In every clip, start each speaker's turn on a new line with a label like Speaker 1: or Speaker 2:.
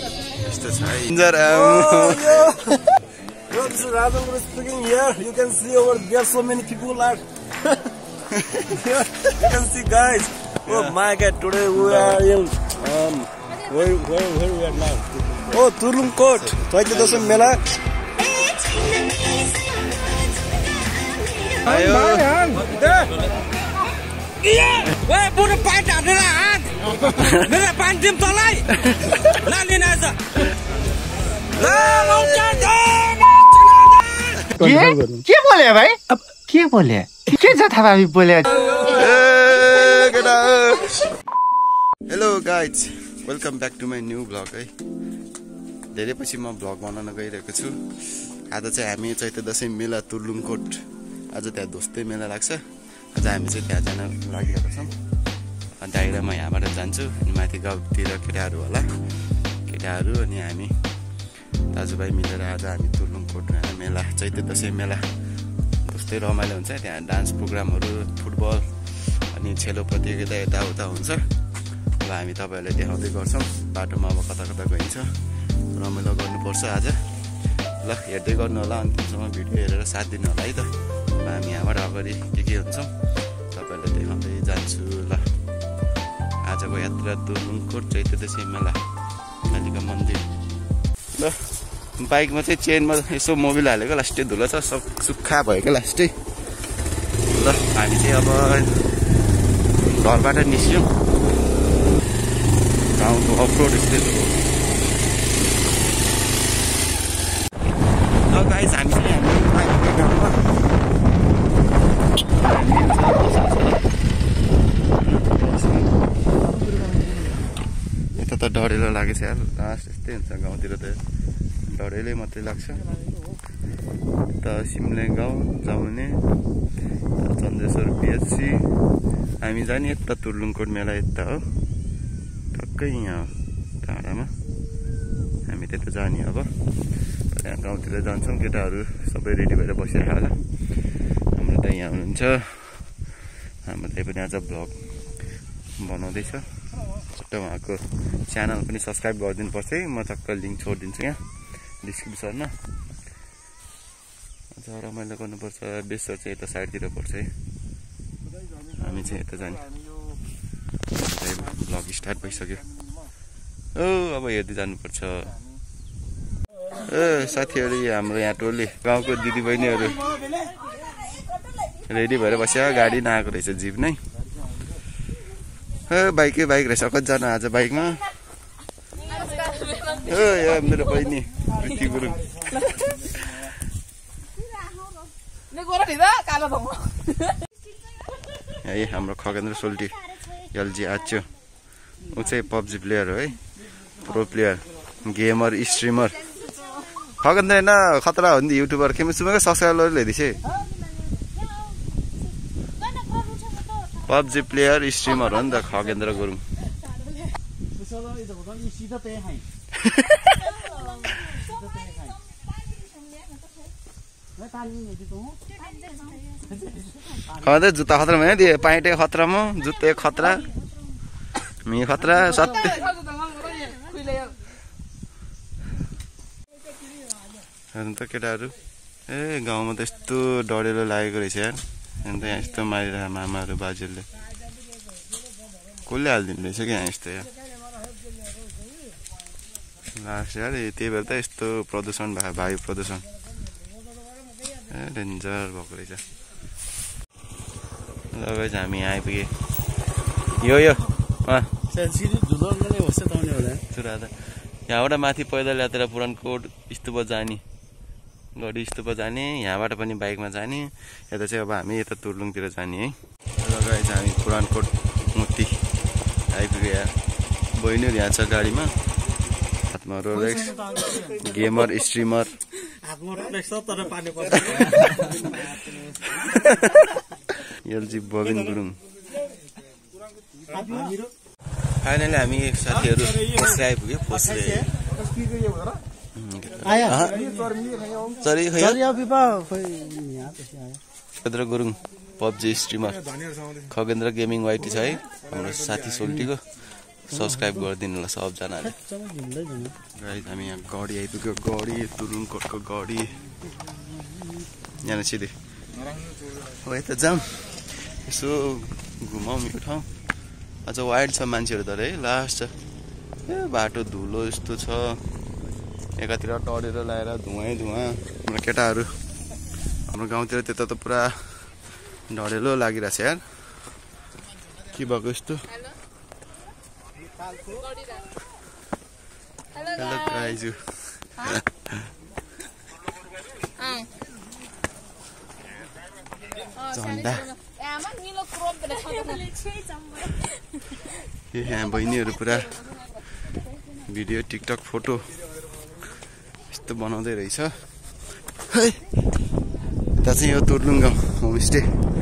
Speaker 1: यस्तो छ इन्जर
Speaker 2: This is Radha Guru speaking here. You can see over there so many people are. You can see guys. Oh my God! Today we are in where we are now? Oh, Turlungkot. Chaitya Dasam Mela.
Speaker 1: Ayo.
Speaker 3: Iya, weh, bunuh pada derahan. Mereka panjim tolai. Lain aja. Lah, mau jadi.
Speaker 4: के बोले भाइ अब के बोले के जथाभावी बोले
Speaker 1: hello guys welcome back to my new blog है धेरै पछि म ब्लग बनाउन गइरहेको छु आज चाहिँ हामी चैते दशैं मेला तुर्लुङकोट आज त्यहाँ ध्वस्तै मेला लाग्छ आज हामी चाहिँ त्यहाँ जान लागिरहेको छौँ दाइरा म यहाँबाट जान्छु अनि माथि गाउँतिर केटाहरू होला केटाहरू अनि हामी दाजुभाइ मिलेर आज हामी तुर्लुङकोट मेला चैते दशैं मेला जस्तै रमाइलो हुन्छ त्यहाँ डान्स प्रोग्रामहरू फुटबल अनि छेलो प्रतियोगिता यताउता हुन्छ अब हामी तपाईँहरूलाई देखाउँदै गर्छौँ बाटोमा अब कता कता गइन्छ रमाइलो गर्नुपर्छ आज ल हेर्दै गर्नु होला अन्तिमसम्म भिडियो हेरेर साथ दिनु होला है त हामी यहाँबाट अगाडि के हुन्छौँ तपाईँहरूलाई देखाउँदै जान्छु ल आजको यात्रा तुर्लुङकोट चैते दशैं मेला कालिका मन्दिर ल बाइकमा चाहिँ चेनमा यसो मोबिल हालेको लास्टै धुलो छ सब सुक्खा भएको लास्टै ल हामी चाहिँ अब घरबाट निस्क्यौँ गाउँको अफरोड यस्तै ल गाइस हामी चाहिँ यता त डढेलो लागेछ यार लास्ट यस्तै हुन्छ गाउँतिर त डढेलै मात्रै लाग्छ त सिमले गाउँ जाउने चन्द्रेश्वर पिएचसी हामी जाने यता तुर्लुङकोट मेला यता हो टक्कै यहाँ टाढामा हामी त्यता जाने अब यहाँ गाउँतिर जान्छौँ केटाहरू सबै रेडी भएर बसिरहेको होला हाम्रो दाइ यहाँ हुनुहुन्छ हाम्रो दाइ पनि आज भ्लग बनाउँदैछ चट्ट उहाँको च्यानल पनि सब्सक्राइब गरिदिनु पर्छ है म चक्क लिङ्क छोडिदिन्छु यहाँ डिस्क्रिप्सनमा अझ रमाइलो गर्नुपर्छ बेसर चाहिँ यता साइडतिर पर्छ है हामी चाहिँ यता जाने ब्लग स्टार्ट भइसक्यो ओ अब हेर्दै जानुपर्छ ए साथीहरू हाम्रो यहाँ टोली गाउँको दिदीबहिनीहरू रेडी भएर बस्यो गाडी नआएको रहेछ जिप नै बाइकै बाइक रहेछ कतिजना आज बाइकमा मेरो बहिनी प्रीति गुरुङ है हाम्रो खगेन्द्र सोल्टी एलजी आच्यो ऊ चाहिँ पब्जी प्लेयर हो है pro player gamer streamer Khagendra होइन खतरा हो नि युट्युबर केमेसुमेको सब्सक्राइबर ल्याइदिएछ पब्जी प्लेयर स्ट्रिमर हो नि त खगेन्द्र गुरुङ खतरा जुत्ता खतरामा है दिए पाइटे खतरामा जुत्ता खतरा मी खतरा सत्य अन्त केटाहरू ए गाउँमा त यस्तो डढेलो लागेको रहेछ यार अन्त यहाँ यस्तो मारिरहेको मामाहरू बाजेहरूले कसले हालिदिनु रहेछ कि यहाँ यस्तो यार लास्ट यार त्यही भएर त यस्तो प्रदूषण भयो वायु प्रदूषण ए डेन्जर भएको रहेछ ल हामी यहाँ आइपुगे यो यहाँबाट माथि पैदल यात्रा पुरानकोट स्तूप जाने गढी स्तूप जाने यहाँबाट पनि बाइकमा जाने यता चाहिँ अब हामी यता तुर्लुङतिर जाने है र गाइस हामी पुरानकोट मूर्ति आइपुग्यो यहाँ बहिनीहरू यहाँ छ गाडीमा हातमा रोलेक्स गेमर स्ट्रिमर एलजी बबिन गुरुङ फाइनली हामी साथीहरू फोस्रे आइपुग्यो फोस्रे Khagendra Gurung PUBG streamer Khagendra gaming YT छ है हाम्रो साथी सोल्टीको सब्सक्राइब गरिदिनु होला सबजनाले। गाइस हामी यहाँ गडी आइपुग्यो, गडी तुरुङकोटको गडी यहाँ सिधै हो यता जाऊँ यसो घुमाउँ यो ठाउँ। अझ वाइड छ मान्छेहरू तर है लास्ट छ ए बाटो धुलो यस्तो छ एकातिर टरेर लाएर धुवै धुवा। हाम्रो केटाहरू हाम्रो गाउँतिर त्यता त पुरा डढेलो लागिरहेछ यार के भएको यस्तो। हेलो गाइजु झन्डा यहाँ बहिनीहरू पुरा भिडियो टिकटक फोटो यस्तो बनाउँदै रहेछ। यता चाहिँ यो तुर्लुङ गाउँ होमस्टे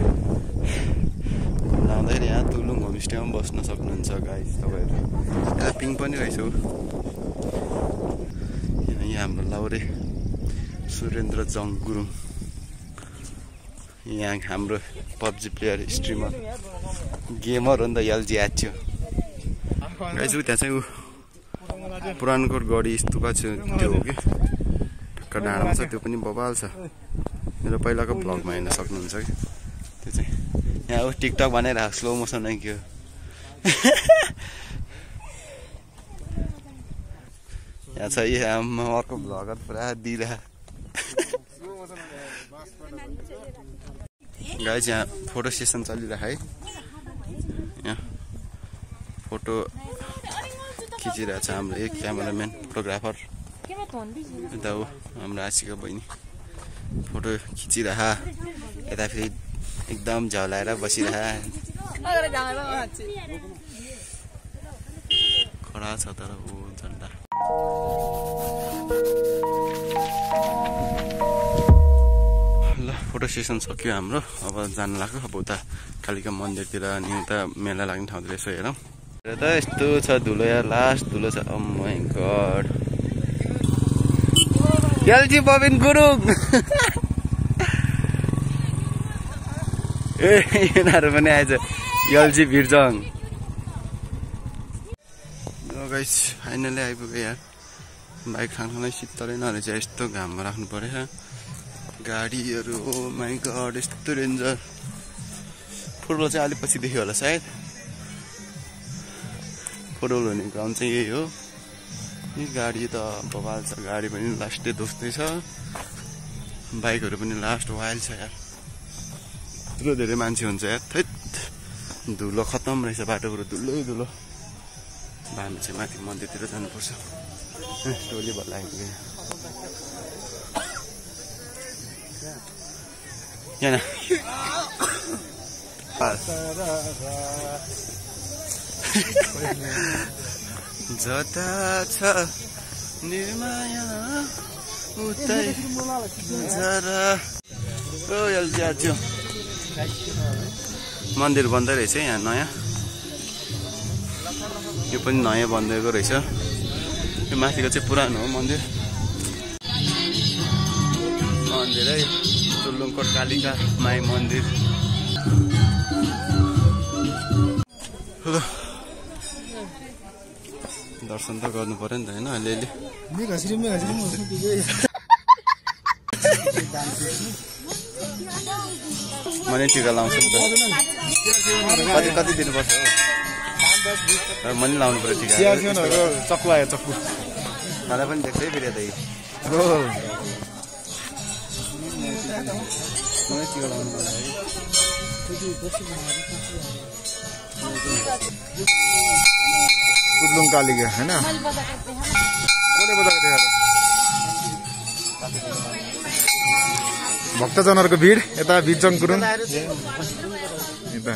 Speaker 1: आउँदाखेरि यहाँ तुर्लुङ होमस्टेमा बस्न सक्नुहुन्छ गाइस तपाईँहरू। यहाँ पिङ पनि रहेछ यहाँ हाम्रो लाउरे सुरेन्द्र जङ गुरुङ यहाँ हाम्रो पब्जी प्लेयर स्ट्रिमर गेमर हो नि त एलजी आच्यो गाइस। त्यहाँ चाहिँ ऊ पुरानकोट गढी स्तूपा छ त्यो हो कि ढक्क डाँडामा छ त्यो पनि बबाल छ। मेरो पहिलाको भ्लगमा हेर्न सक्नुहुन्छ कि त्यो चाहिँ यहाँ ऊ टिकटक बनाइरहेको स्लो मोसन है के हो। यहाँ छ यहाँ अर्को भ्लगर पुरा दिइरह गाइस। यहाँ फोटो सेसन चलिरह है यहाँ फोटो खिचिरहेको छ हाम्रो एक क्यामेराम्यान फोटोग्राफर यता हो हाम्रो आशिका बहिनी फोटो खिचिरह यता फेरि एकदम झलाएर बसिरह खडा छ तर ऊ झन्डा। ल फोटो सेसन सक्यो हाम्रो अब जानु लाग्यो अब उता कालिका मन्दिरतिर अनि उता मेला लाग्ने ठाउँतिर यसो हेरौँ। त यस्तो छ धुलो यार लास्ट धुलो छ। ओ माय गॉड एलजी बबिन गुरुङ ए यिनीहरू पनि आएछ एलजी भिरजङ। गाइस फाइनली आइपुग्यो यार बाइक खानखानै शीतलै नरहेछ यस्तो घाममा राख्नु पर्यो गाडीहरू। ओ माय गॉड यस्तो डेन्जर। फुटबल चाहिँ अलिक पछि देख्यो होला सायद फुटबल हुने ग्राउन्ड चाहिँ यही हो। यी गाडी त बबाल छ गाडी पनि लास्टै दोस्तै छ बाइकहरू पनि लास्ट वाइल्ड छ यार। यत्रो धेरै मान्छे हुन्छ यार थैत धुलो खतम रहेछ बाटोबाट धुलै धुलो। हामी चाहिँ माथि मन्दिरतिर जानुपर्छ टोली भएर आइपुग्यो यहाँ जता छ निर्माया उतै जरा ओ एलजी आज्यो मन्दिर बन्दै रहेछ यहाँ नयाँ यो पनि नयाँ बनिएको रहेछ। यो माथिको चाहिँ पुरानो हो मन्दिर है तुर्लुङकोट कालिका माई मन्दिर। दर्शन त गर्नु पर्यो नि त होइन अलिअलि। म नि टिका लाउँछु नि त कति कति दिनुपर्छ हो म नि लाउनु पर्यो टिका। चक्कु आयो चक्कु मलाई पनि देख्छ है फेरि यता टिका लाउनु पर्यो
Speaker 5: तुर्लुङ कालिका होइन कसले बजाएको देखाएको भक्तजनहरूको भिड यता भिरजङ गुरुङ यता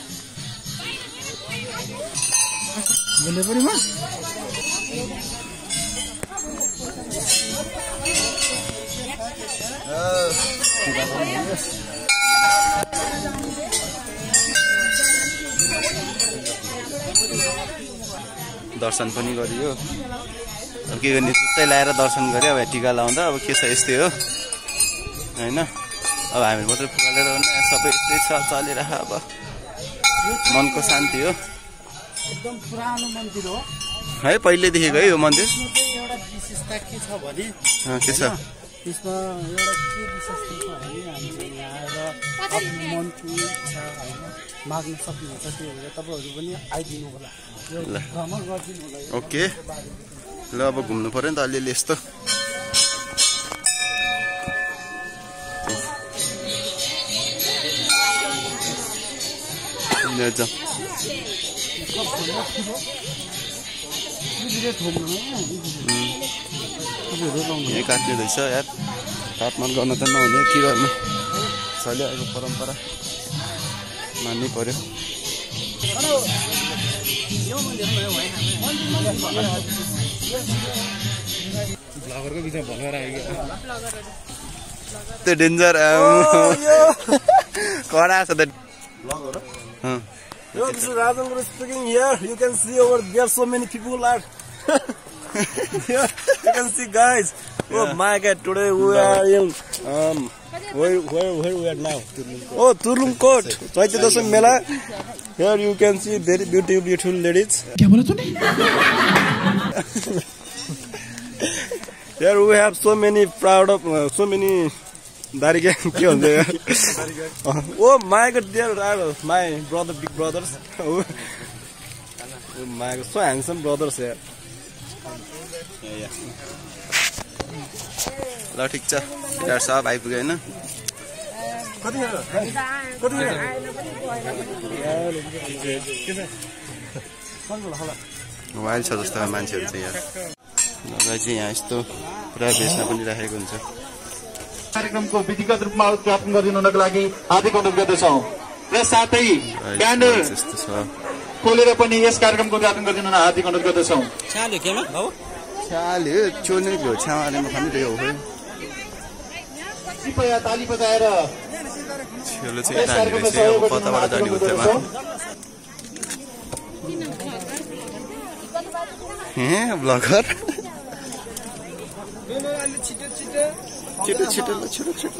Speaker 1: दर्शन पनि गरियो अब के गर्ने जुत्तै लाएर दर्शन गऱ्यो अब टिका लाउँदा अब के छ यस्तै हो होइन। अब हामी मात्रै फुकालेर सबै यस्तै छ चलिरह अब मनको शान्ति हो
Speaker 4: एकदम पुरानो मन्दिर हो
Speaker 1: है पहिलेदेखिको है यो मन्दिर
Speaker 4: त्यसमा चाहिँ एउटा विशेषता के छ भने
Speaker 1: के छ
Speaker 4: त्यसमा एउटा के विशेषता छ भने हामीले यहाँ आएर मनको इच्छा होइन माग्न सक्नुहुन्छ त्यो भएर तपाईँहरू पनि आइदिनु होला भ्रमण गरिदिनु होला
Speaker 1: ओके ल अब घुम्नु पर्यो नि त अलिअलि यस्तो यही काट्ने रहेछ यार काटमाट गर्न त नहुने के गर्नु चलिआएको परम्परा मान्नै पर्यो त्यो डेन्जर कडा छ त
Speaker 2: Yo, this is Rajan Guru speaking here. You can see over there so many people are. Here, you can see guys. Oh my God! Today we are in where we are now? Oh, Turlungkot. Chaitya Dasam Mela. Here you can see very beautiful ladies.
Speaker 4: क्या बोला तूने
Speaker 2: Here we have so many proud of so many. Darige, के भन्छ यार? Oh my God, there are my brother, big brothers. Oh my God, so handsome brothers here.
Speaker 1: ल ठिक छ यार सब आइपुग्यो होइन वाइल्ड छ जस्तो मान्छेहरू चाहिँ यहाँ लगाइ चाहिँ यहाँ यस्तो पुरा बेच्न पनि राखेको हुन्छ
Speaker 6: कार्यक्रमको विधिगत रूपमा उद्घाटन गरिदिनुको लागि हार्दिक अनुरोध गर्दछौँ र साथै ब्यानर खोलेर पनि यस कार्यक्रमको उद्घाटन गरिदिन हार्दिक अनुरोध गर्दछौँ
Speaker 1: छ्याले चोर्ने भयो छ्यामालेमा खानिरह्यो हो
Speaker 6: कृपया ताली बजाएर
Speaker 1: छेलो चाहिँ यता हानेको चाहिँ अब कताबाट जाने उत्तरमा ब्लगर छिटो छिटो ल छिटो छिटो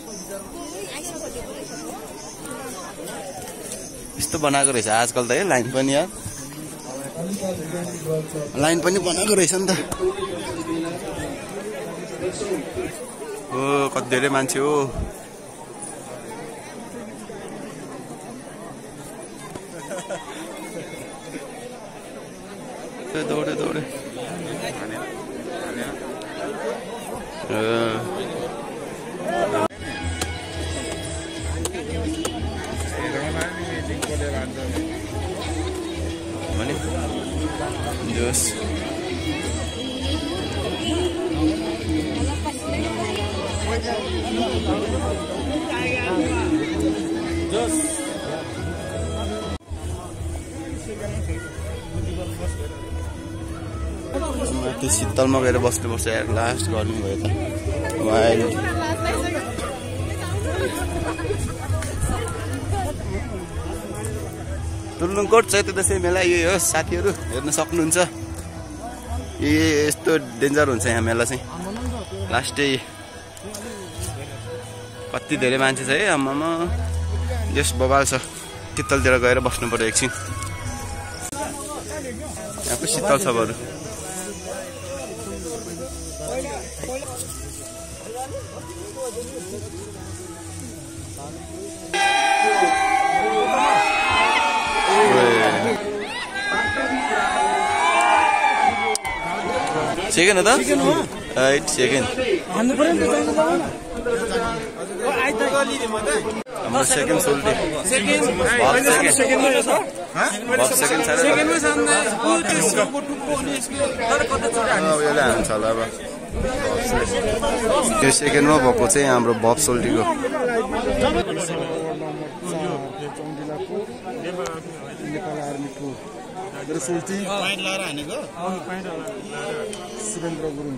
Speaker 1: यस्तो बनाएको रहेछ आजकल त है लाइन पनि यार लाइन पनि बनाएको रहेछ नि त ओ कति धेरै मान्छे हो दौडे दौडे Yes. त्यो शीतलमा गएर बस्नुपर्छ यार लास्ट गर्नु भयो त तुर्लुङकोट चैते दशैं मेला यही हो साथीहरू हेर्न सक्नुहुन्छ यस्तो डेन्जर हुन्छ यहाँ मेला चाहिँ लास्टै कति धेरै मान्छे छ है आमामा यस बबाल छ शीतलतिर गएर बस्नु पर्यो एकछिन यहाँको शीतल छ बरु सेकेन्ड हो त राइट सेकेन्ड हाम्रो सेकेन्ड सोल्टी यसले हान्छ होला अब त्यो सेकेन्डमा भएको चाहिँ हाम्रो बब सोल्टीको
Speaker 5: सुरेन्द्र गुरुङ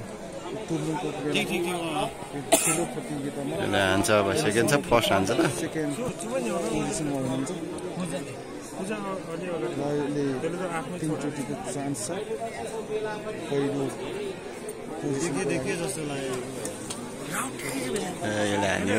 Speaker 1: यसले हान्छ अब सेकेन्ड छ फर्स्ट हान्छ त
Speaker 5: सेकेन्ड पोजिसनमा हुनुहुन्छ तीनचोटिको चान्स छ पहिलो
Speaker 1: यसले हान्यो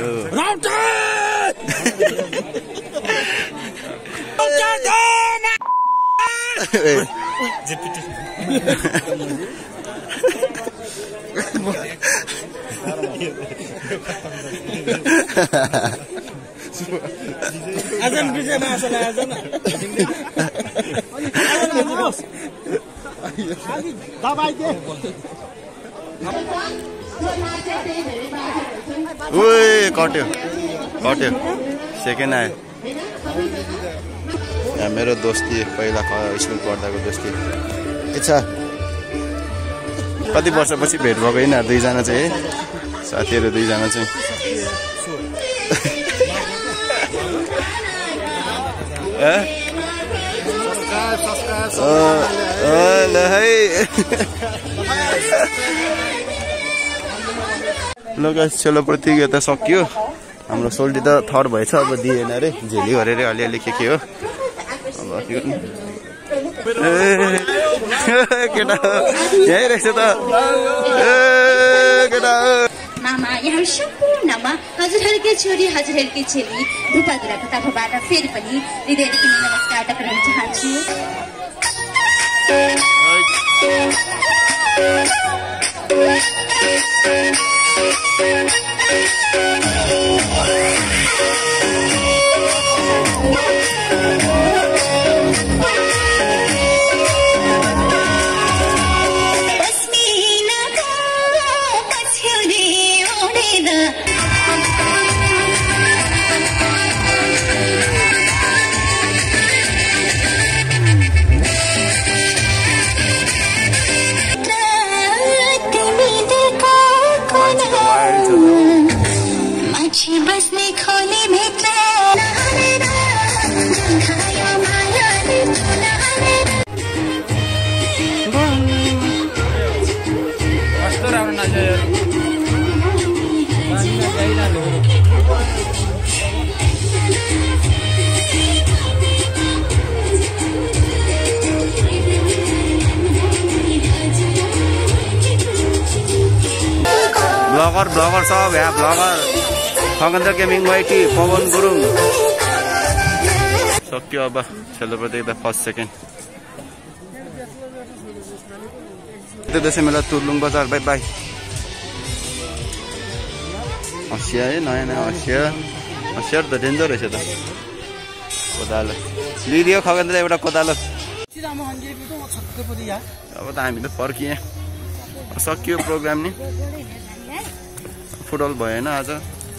Speaker 3: आजन विजय मासला आजन
Speaker 4: दबाई दे
Speaker 1: ओए कट्यो सेकेन्ड आयो यहाँ मेरो दोस्ती पहिला स्कुल पढ्दाको दोस्ती के छ कति वर्षपछि भेट भएको यिनीहरू दुईजना चाहिँ है साथीहरू दुईजना चाहिँ ल गाइस चलो प्रतियोगिता सकियो हाम्रो सोल्टी त थर्ड भएछ अब दिएन अरे झेली गरेर अलिअलि के हो अब केटा यही रहेछ त केटा
Speaker 7: मामा यहाँ सम्पूर्णमा हजुरहरूकै छोरी हजुरहरूकै चेली रूपाधुराको तर्फबाट फेरि पनि हृदयदेखि नमस्कार टक्राउन चाहन्छु
Speaker 1: ब्लगर सब यहाँ blogger Khagendra gaming YT Pawan Gurung सक्यो अब खेल्नु प्रतियोगिता फर्स्ट सेकेन्ड दसैँ मेला तुर्लुङ बजार बाई बाई हँसिया है नयाँ हँसिया त डेन्जर रहेछ त कोदालो लिदियो खगेन्द्र एउटा कोदालो अब त हामी त फर्किए सकियो प्रोग्राम नि फुटबल भएन आज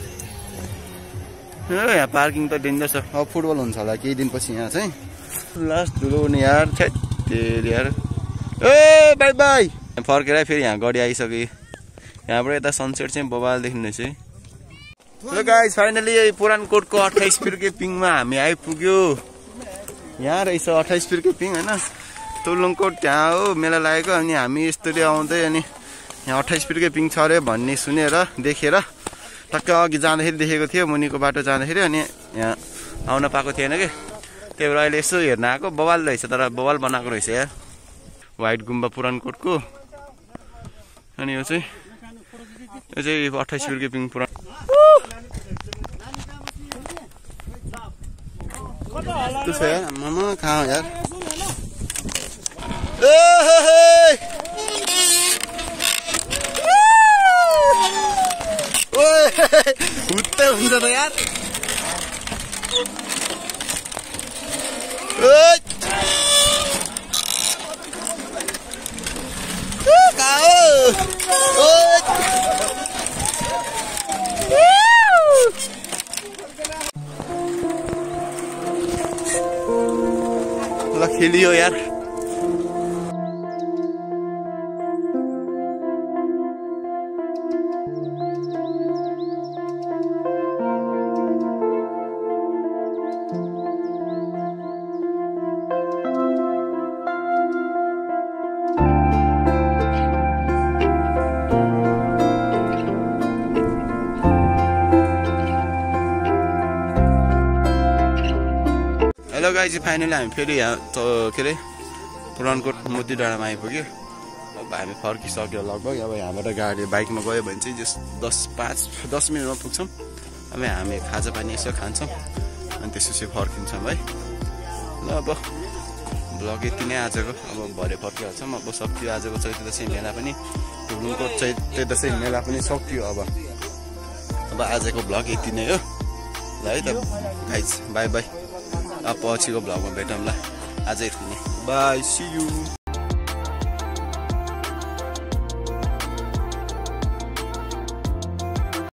Speaker 1: यहाँ पार्किङ त डेन्जर छ अब फुटबल हुन्छ होला केही दिनपछि यहाँ चाहिँ लास्ट धुलो हुने यार छेरी यार ए बाई बाई फर्केर फेरि यहाँ गाडी आइसक्यो यहाँबाट यता सनसेट चाहिँ बबाल देखिने चाहिँ ल गाइस फाइनली पुरानकोटको 28 फिर्के पिङमा हामी आइपुग्यो यहाँ रहेछ 28 फिर्के पिङ होइन तुर्लुङकोट त्यहाँ हो मेला लागेको अनि हामी यस्तोले आउँदै अनि यहाँ 28 फिर्के पिङ छ अरे भन्ने सुनेर देखेर टक्क अघि जाँदाखेरि देखेको थियो मुनिको बाटो जाँदाखेरि अनि यहाँ आउन पाएको थिएन कि त्यही भएर अहिले यसो हेर्न आएको बवाल रहेछ तर बवाल बनाएको रहेछ यार व्हाइट गुम्बा पुरानकोटको अनि यो चाहिँ 28 फिर्के पिङ पुरान त्यो छ यार मामा कहाँ यार हुत्ते हुन्छ त यार ल खेलियो यार हेलो गाइज फाइनली हामी फेरि यहाँ के अरे पुरानकोट मोती डाँडामा आइपुग्यो अब हामी फर्किसक्यो लगभग अब यहाँबाट गाडी बाइकमा गयो भने चाहिँ जस 10 मिनटमा पुग्छौँ अब हामी खाजा पानी यसो खान्छौँ अनि त्यसपछि फर्किन्छौँ है ल अब ब्लग यति नै आजको। अब भरे फर्किहाल्छौँ। अब सकियो आजको चैते दशैं मेला पनि, टुलुङकोट चैते दशैं मेला पनि सकियो। अब आजको ब्लग यति नै हो ल है त गाइज, बाई बाई। अब पछिको ब्लगमा भेटौँ ल। आज यति नै, बाई, सी यू।